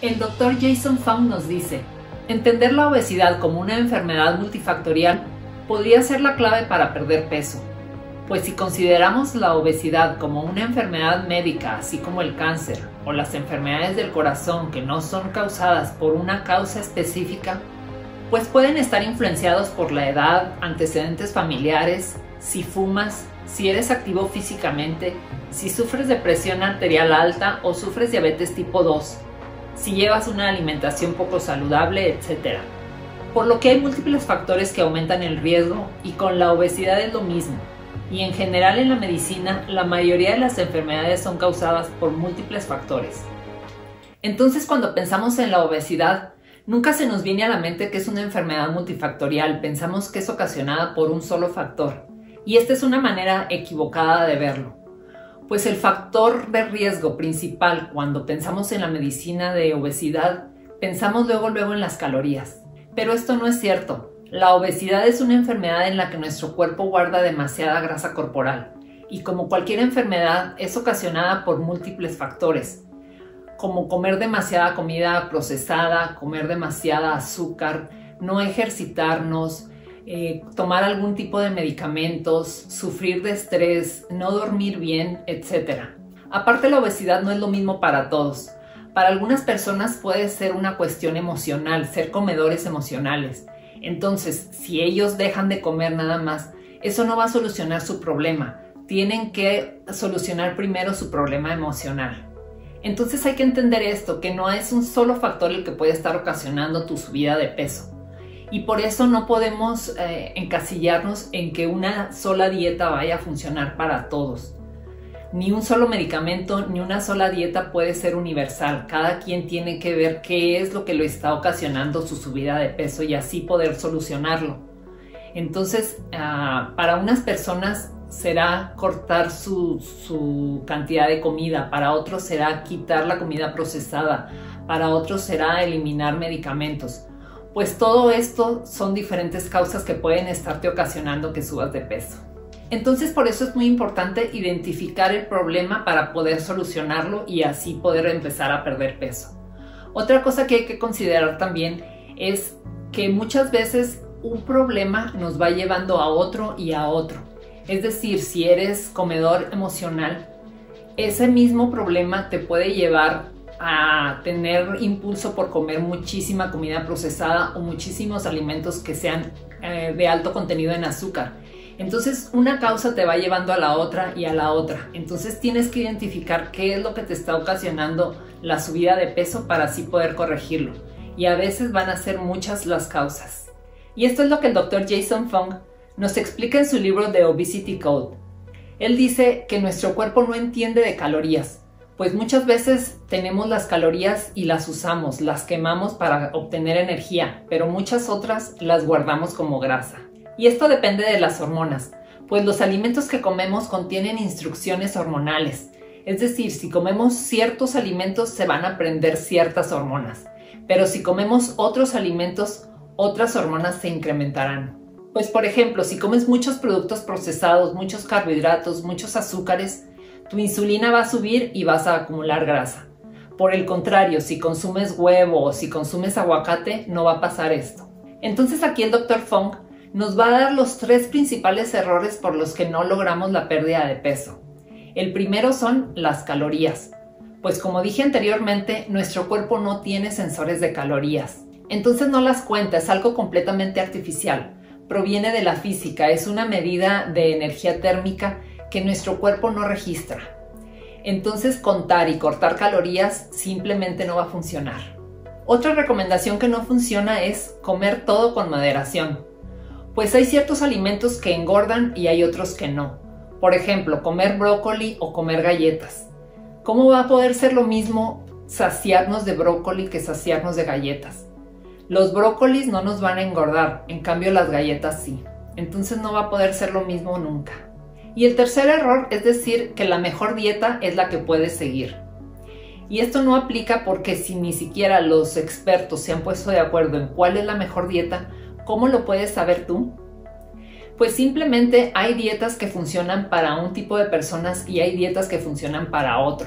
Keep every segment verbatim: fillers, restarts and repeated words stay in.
El doctor Jason Fung nos dice, entender la obesidad como una enfermedad multifactorial podría ser la clave para perder peso, pues si consideramos la obesidad como una enfermedad médica, así como el cáncer o las enfermedades del corazón que no son causadas por una causa específica, pues pueden estar influenciados por la edad, antecedentes familiares, si fumas, si eres activo físicamente, si sufres de presión arterial alta o sufres diabetes tipo dos, si llevas una alimentación poco saludable, etcétera. Por lo que hay múltiples factores que aumentan el riesgo y con la obesidad es lo mismo. Y en general en la medicina, la mayoría de las enfermedades son causadas por múltiples factores. Entonces, cuando pensamos en la obesidad, nunca se nos viene a la mente que es una enfermedad multifactorial, pensamos que es ocasionada por un solo factor. Y esta es una manera equivocada de verlo. Pues el factor de riesgo principal cuando pensamos en la medicina de obesidad, pensamos luego luego en las calorías. Pero esto no es cierto. La obesidad es una enfermedad en la que nuestro cuerpo guarda demasiada grasa corporal. Y como cualquier enfermedad, es ocasionada por múltiples factores, como comer demasiada comida procesada, comer demasiada azúcar, no ejercitarnos, Eh, tomar algún tipo de medicamentos, sufrir de estrés, no dormir bien, etcétera. Aparte, la obesidad no es lo mismo para todos. Para algunas personas puede ser una cuestión emocional, ser comedores emocionales. Entonces, si ellos dejan de comer nada más, eso no va a solucionar su problema. Tienen que solucionar primero su problema emocional. Entonces hay que entender esto, que no es un solo factor el que puede estar ocasionando tu subida de peso. Y por eso no podemos eh, encasillarnos en que una sola dieta vaya a funcionar para todos. Ni un solo medicamento, ni una sola dieta puede ser universal. Cada quien tiene que ver qué es lo que le está ocasionando su subida de peso y así poder solucionarlo. Entonces, uh, para unas personas será cortar su, su cantidad de comida, para otros será quitar la comida procesada, para otros será eliminar medicamentos. Pues todo esto son diferentes causas que pueden estarte ocasionando que subas de peso. Entonces por eso es muy importante identificar el problema para poder solucionarlo y así poder empezar a perder peso. Otra cosa que hay que considerar también es que muchas veces un problema nos va llevando a otro y a otro. Es decir, si eres comedor emocional, ese mismo problema te puede llevar a tener impulso por comer muchísima comida procesada o muchísimos alimentos que sean eh, de alto contenido en azúcar. Entonces una causa te va llevando a la otra y a la otra. Entonces tienes que identificar qué es lo que te está ocasionando la subida de peso para así poder corregirlo. Y a veces van a ser muchas las causas. Y esto es lo que el doctor Jason Fung nos explica en su libro The Obesity Code. Él dice que nuestro cuerpo no entiende de calorías, pues muchas veces tenemos las calorías y las usamos, las quemamos para obtener energía, pero muchas otras las guardamos como grasa. Y esto depende de las hormonas, pues los alimentos que comemos contienen instrucciones hormonales. Es decir, si comemos ciertos alimentos se van a prender ciertas hormonas, pero si comemos otros alimentos, otras hormonas se incrementarán. Pues por ejemplo, si comes muchos productos procesados, muchos carbohidratos, muchos azúcares, tu insulina va a subir y vas a acumular grasa. Por el contrario, si consumes huevo o si consumes aguacate, no va a pasar esto. Entonces aquí el doctor Fung nos va a dar los tres principales errores por los que no logramos la pérdida de peso. El primero son las calorías. Pues como dije anteriormente, nuestro cuerpo no tiene sensores de calorías. Entonces no las cuenta, es algo completamente artificial. Proviene de la física, es una medida de energía térmica que nuestro cuerpo no registra. Entonces contar y cortar calorías simplemente no va a funcionar. Otra recomendación que no funciona es comer todo con moderación. Pues hay ciertos alimentos que engordan y hay otros que no. Por ejemplo, comer brócoli o comer galletas. ¿Cómo va a poder ser lo mismo saciarnos de brócoli que saciarnos de galletas? Los brócolis no nos van a engordar, en cambio las galletas sí. Entonces no va a poder ser lo mismo nunca. Y el tercer error es decir que la mejor dieta es la que puedes seguir. Y esto no aplica porque si ni siquiera los expertos se han puesto de acuerdo en cuál es la mejor dieta, ¿cómo lo puedes saber tú? Pues simplemente hay dietas que funcionan para un tipo de personas y hay dietas que funcionan para otro.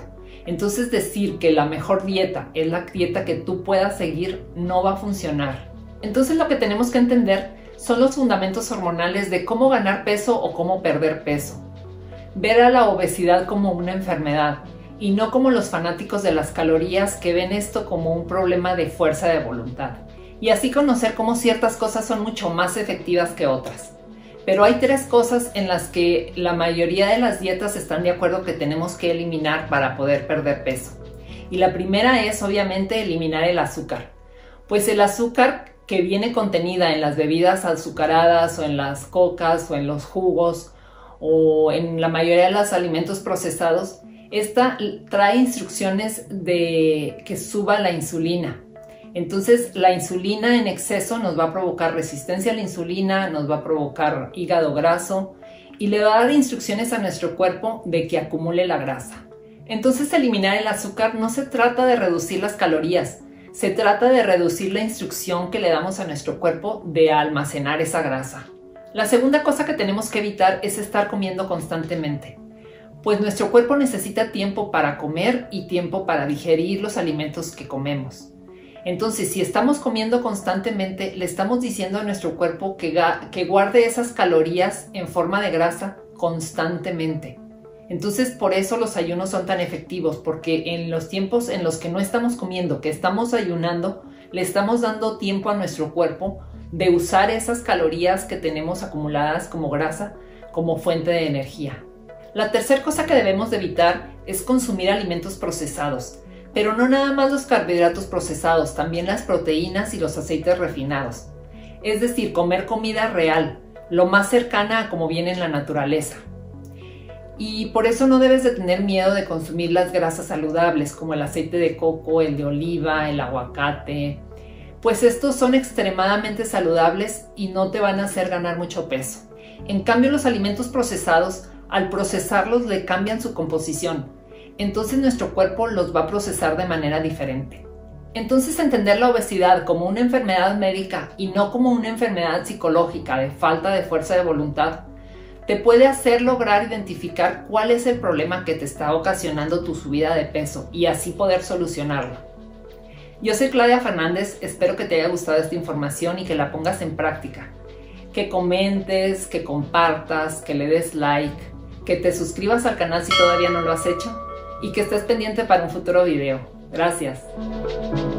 Entonces decir que la mejor dieta es la dieta que tú puedas seguir no va a funcionar. Entonces lo que tenemos que entender son los fundamentos hormonales de cómo ganar peso o cómo perder peso. Ver a la obesidad como una enfermedad y no como los fanáticos de las calorías que ven esto como un problema de fuerza de voluntad. Y así conocer cómo ciertas cosas son mucho más efectivas que otras. Pero hay tres cosas en las que la mayoría de las dietas están de acuerdo que tenemos que eliminar para poder perder peso. Y la primera es obviamente eliminar el azúcar. Pues el azúcar que viene contenida en las bebidas azucaradas o en las cocas o en los jugos o en la mayoría de los alimentos procesados, esta trae instrucciones de que suba la insulina. Entonces la insulina en exceso nos va a provocar resistencia a la insulina, nos va a provocar hígado graso y le va a dar instrucciones a nuestro cuerpo de que acumule la grasa. Entonces eliminar el azúcar no se trata de reducir las calorías, se trata de reducir la instrucción que le damos a nuestro cuerpo de almacenar esa grasa. La segunda cosa que tenemos que evitar es estar comiendo constantemente, pues nuestro cuerpo necesita tiempo para comer y tiempo para digerir los alimentos que comemos. Entonces, si estamos comiendo constantemente, le estamos diciendo a nuestro cuerpo que, que guarde esas calorías en forma de grasa constantemente. Entonces, por eso los ayunos son tan efectivos, porque en los tiempos en los que no estamos comiendo, que estamos ayunando, le estamos dando tiempo a nuestro cuerpo de usar esas calorías que tenemos acumuladas como grasa como fuente de energía. La tercera cosa que debemos de evitar es consumir alimentos procesados. Pero no nada más los carbohidratos procesados, también las proteínas y los aceites refinados. Es decir, comer comida real, lo más cercana a como viene en la naturaleza. Y por eso no debes de tener miedo de consumir las grasas saludables, como el aceite de coco, el de oliva, el aguacate, pues estos son extremadamente saludables y no te van a hacer ganar mucho peso. En cambio, los alimentos procesados, al procesarlos le cambian su composición. Entonces nuestro cuerpo los va a procesar de manera diferente. Entonces entender la obesidad como una enfermedad médica y no como una enfermedad psicológica de falta de fuerza de voluntad te puede hacer lograr identificar cuál es el problema que te está ocasionando tu subida de peso y así poder solucionarlo. Yo soy Claudia Fernández, espero que te haya gustado esta información y que la pongas en práctica. Que comentes, que compartas, que le des like, que te suscribas al canal si todavía no lo has hecho y que estés pendiente para un futuro video. Gracias.